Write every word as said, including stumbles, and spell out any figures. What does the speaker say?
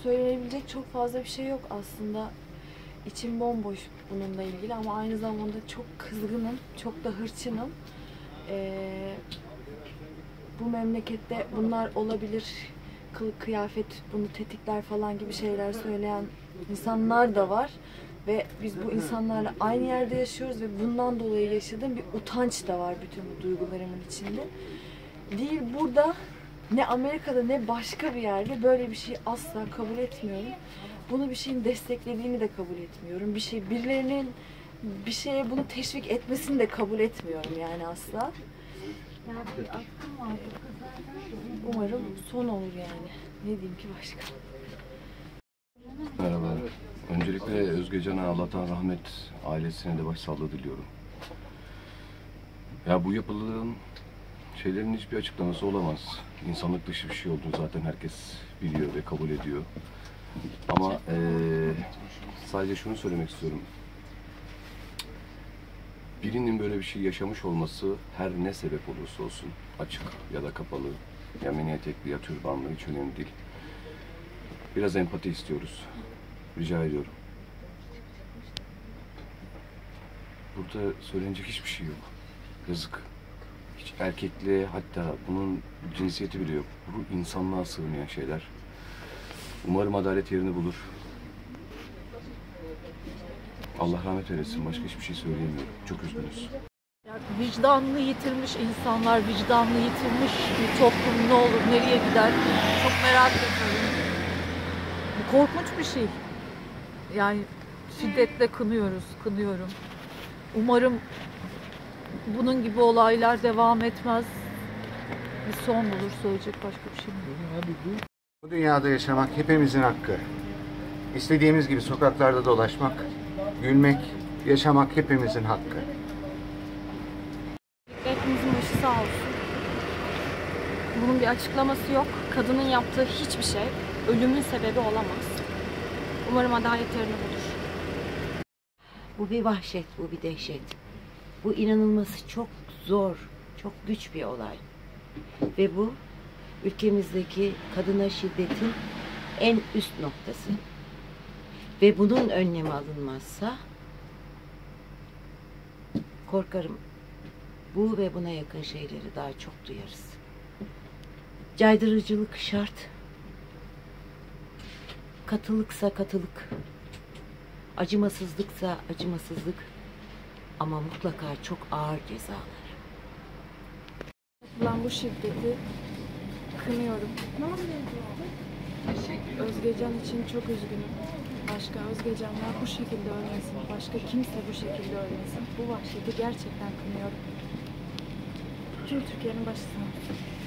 söylenebilecek çok fazla bir şey yok aslında. İçim bomboş bununla ilgili ama aynı zamanda çok kızgınım, çok da hırçınım. Ee, bu memlekette bunlar olabilir, kılık kıyafet bunu tetikler falan gibi şeyler söyleyen insanlar da var. Ve biz bu insanlarla aynı yerde yaşıyoruz ve bundan dolayı yaşadığım bir utanç da var bütün bu duygularımın içinde. Değil burada, ne Amerika'da ne başka bir yerde böyle bir şeyi asla kabul etmiyorum. Bunu bir şeyin desteklediğini de kabul etmiyorum. Bir şey, birilerinin bir şeye bunu teşvik etmesini de kabul etmiyorum yani asla. Umarım son olur yani. Ne diyeyim ki başka? Merhaba. Öncelikle Özgecan'a Allah'tan rahmet, ailesine de başsağlığı diliyorum. Ya bu yapılan şeylerin hiçbir açıklaması olamaz. İnsanlık dışı bir şey olduğunu zaten herkes biliyor ve kabul ediyor. Ama ee, sadece şunu söylemek istiyorum. Birinin böyle bir şey yaşamış olması her ne sebep olursa olsun, açık ya da kapalı, ya mini etekli ya türbanlı hiç önemli değil. Biraz empati istiyoruz. Rica ediyorum. Burada söylenecek hiçbir şey yok. Yazık. Hiç erkekliğe, hatta bunun cinsiyeti bile yok. Bu insanlığa sığmayan şeyler. Umarım adalet yerini bulur. Allah rahmet eylesin. Başka hiçbir şey söyleyemiyorum. Çok üzgünüz. Vicdanını yitirmiş insanlar, vicdanını yitirmiş bir toplum ne olur, nereye gider? Çok merak ediyorum. Bu korkunç bir şey. Yani şiddetle kınıyoruz, kınıyorum. Umarım bunun gibi olaylar devam etmez. Bir son bulur, söyleyecek başka bir şey mi? Bu dünyada yaşamak hepimizin hakkı. İstediğimiz gibi sokaklarda dolaşmak, gülmek, yaşamak hepimizin hakkı. Hepimizin başı sağ olsun. Bunun bir açıklaması yok. Kadının yaptığı hiçbir şey ölümün sebebi olamaz. Umarım adalet yerini bulur. Bu bir vahşet, bu bir dehşet. Bu inanılması çok zor, çok güç bir olay. Ve bu ülkemizdeki kadına şiddetin en üst noktası. Ve bunun önlemi alınmazsa korkarım bu ve buna yakın şeyleri daha çok duyarız. Caydırıcılık şart. Katılıksa katılık. Acımasızlıksa acımasızlık. Ama mutlaka çok ağır cezalar. Ben bu şiddeti kınıyorum. Özgecan için çok üzgünüm. Başka Özgecanlar bu şekilde ölmesin. Başka kimse bu şekilde ölmesin. Bu vahşeti gerçekten kınıyorum. Tüm Türkiye'nin başı sağ olsun.